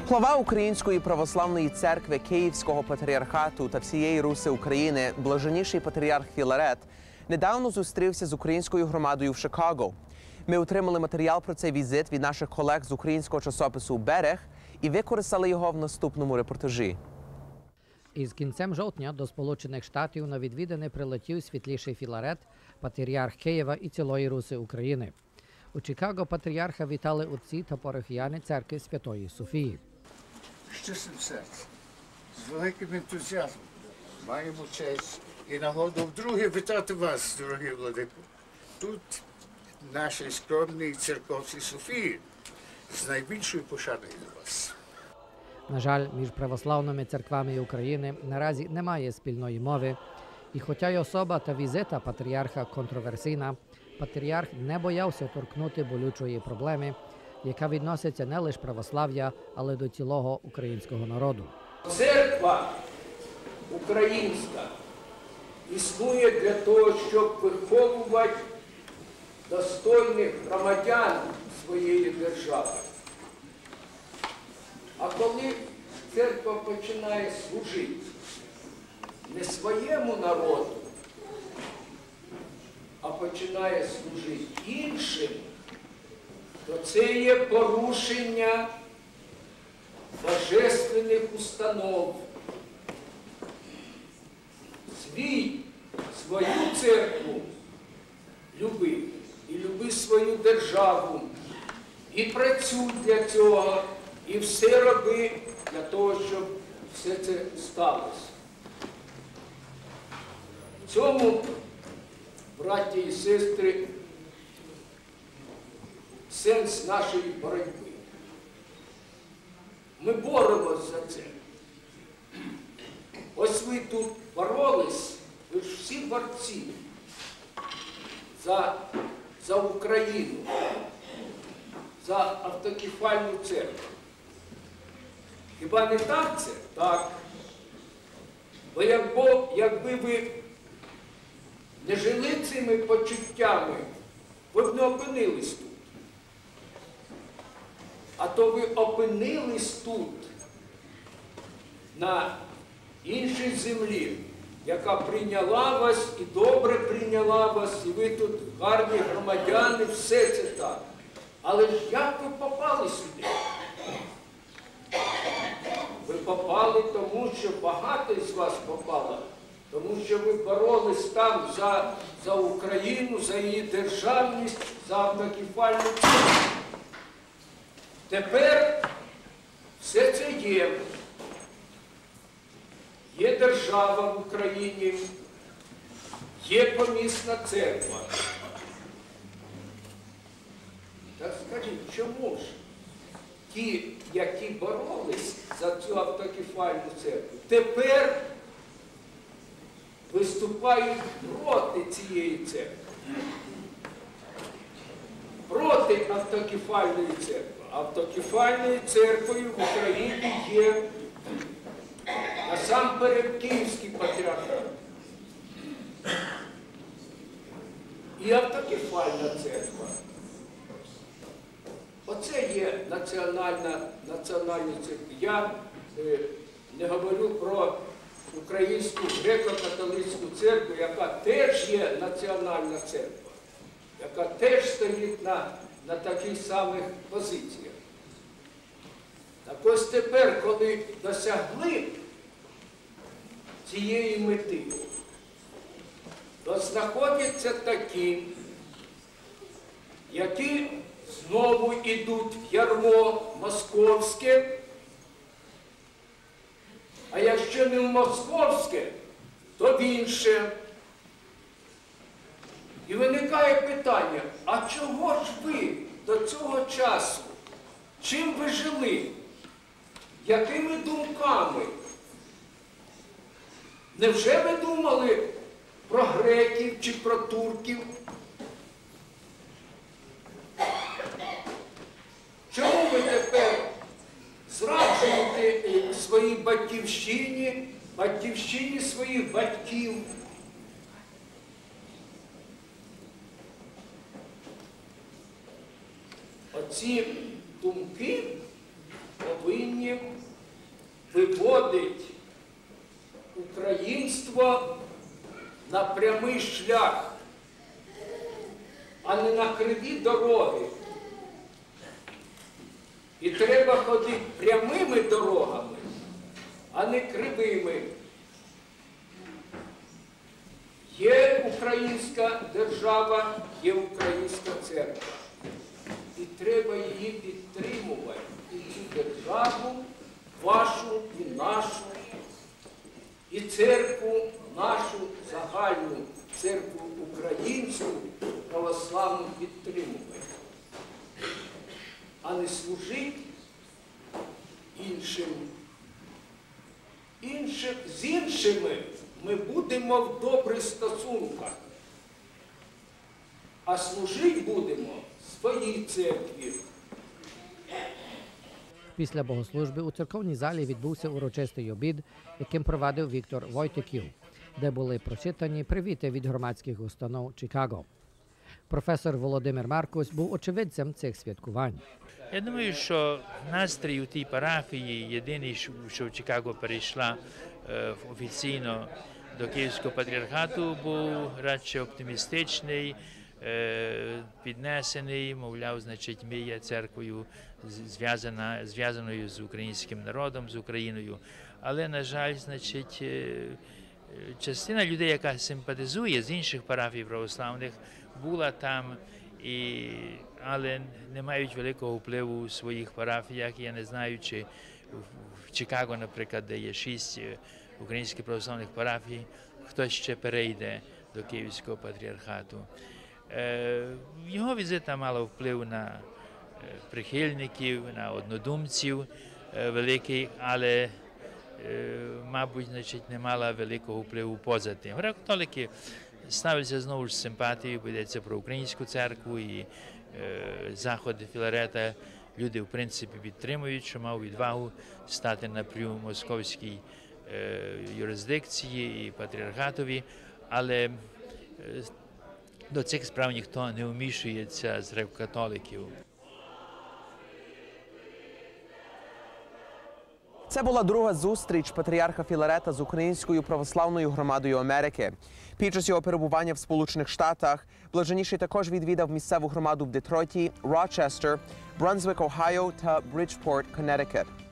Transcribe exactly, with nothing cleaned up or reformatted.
Глава Української православної церкви Київського патріархату та всієї Руси України, блаженніший патріарх Філарет, недавно зустрівся з українською громадою в Чикаго. Ми отримали матеріал про цей візит від наших колег з українського часопису «Берег» і використали його в наступному репортажі. Із кінцем жовтня до Сполучених Штатів на відвідини прилетів світліший Філарет, патріарх Києва і цілої Руси України. У Чикаго патріарха вітали отці та парафіяни церкви Святої Софії. Щасливим серцем, з великим ентузіазмом маємо честь і нагоду вдруге вітати вас, дорогі владико, тут, в нашій скромній церковці Софії, з найбільшою пошаною до вас. На жаль, між православними церквами України наразі немає спільної мови. І хоча й особа та візита патріарха контроверсійна, патріарх не боявся торкнути болючої проблеми, яка відноситься не лише православ'я, але до цілого українського народу. Церква українська існує для того, щоб виховувати достойних громадян своєї держави. А коли церква починає служити не своєму народу, а починає служити іншим, то це є порушення божественних установ. Свій, свою церкву люби і люби свою державу, і працюй для цього, і все роби для того, щоб все це сталося. В цьому, браті і сестри, сенс нашої боротьби. Ми боремось за це. Ось ви тут боролись, ви ж всі борці за, за Україну, за автокефальну церкву. Хіба не так це? Так. Бо якби, якби ви не жили цими почуттями, ви б не опинились тут. А то ви опинились тут, на іншій землі, яка прийняла вас і добре прийняла вас, і ви тут гарні громадяни, все це так. Але ж як ви попали сюди? Ви попали тому, що багато із вас попало, тому що ви боролись там за, за Україну, за її державність, за автокефальну церкву. Тепер все це є. Є держава в Україні, є помісна церква. Так скажіть, чому ж ті, які боролись за цю автокефальну церкву, тепер виступають проти цієї церкви? Проти автокефальної церкви. Автокефальною церквою в Україні є насамперед Київський патріархат. І автокефальна церква. Оце є національна, національна церква. Я е, не говорю про Українську греко-католицьку церкву, яка теж є національна церква, яка теж стоїть на, на таких самих позиціях. Так ось тепер, коли досягли цієї мети, то знаходяться такі, які знову йдуть в ярмо московське, а якщо не в московське, то в інше. І виникає питання, а чого ж ви до цього часу, чим ви жили, якими думками? Невже ви думали про греків чи про турків? Чому ви тепер зраджуєте своїй батьківщині, батьківщині своїх батьків? Оці думки, от повинні виводити українство на прямий шлях, а не на криві дороги. І треба ходити прямими дорогами, а не кривими. Є українська держава, є українська церква. І треба її підтримувати. І цю державу, вашу і нашу, і церкву, нашу загальну церкву українську, православну підтримувати. А не служити іншим. Іншим, з іншими ми будемо в добрих стосунках, а служити будемо своїй церкві. Після богослужби у церковній залі відбувся урочистий обід, яким провадив Віктор Войтиків, де були прочитані привіти від громадських установ Чикаго. Професор Володимир Маркус був очевидцем цих святкувань. Я думаю, що настрій у тій парафії, єдиний, що в Чикаго перейшла е, офіційно до Київського патріархату, був радше оптимістичний, е, піднесений, мовляв, значить, ми є церквою зв'язана, зв'язаною з українським народом, з Україною. Але, на жаль, значить, е, частина людей, яка симпатизує з інших парафій православних, була там, і, але не мають великого впливу у своїх парафіях. Я не знаю, чи в Чикаго, наприклад, де є шість українських православних парафій, хтось ще перейде до Київського патріархату. Його візита мала вплив на прихильників, на однодумців великий, але, мабуть, значить, не мала великого впливу поза тим. Греко-католики ставляться знову ж з симпатією, йдеться про українську церкву і е, заходи Філарета. Люди, в принципі, підтримують, що мав відвагу стати напряму московській е, юрисдикції і патріархатові, але е, до цих справ ніхто не вмішується з греко-католиків. Це була друга зустріч патріарха Філарета з Українською православною громадою Америки. Під час його перебування в Сполучених Штатах Блаженніший також відвідав місцеву громаду в Детройті, Рочестер, Брансвік, Огайо та Бриджпорт, Коннектикут.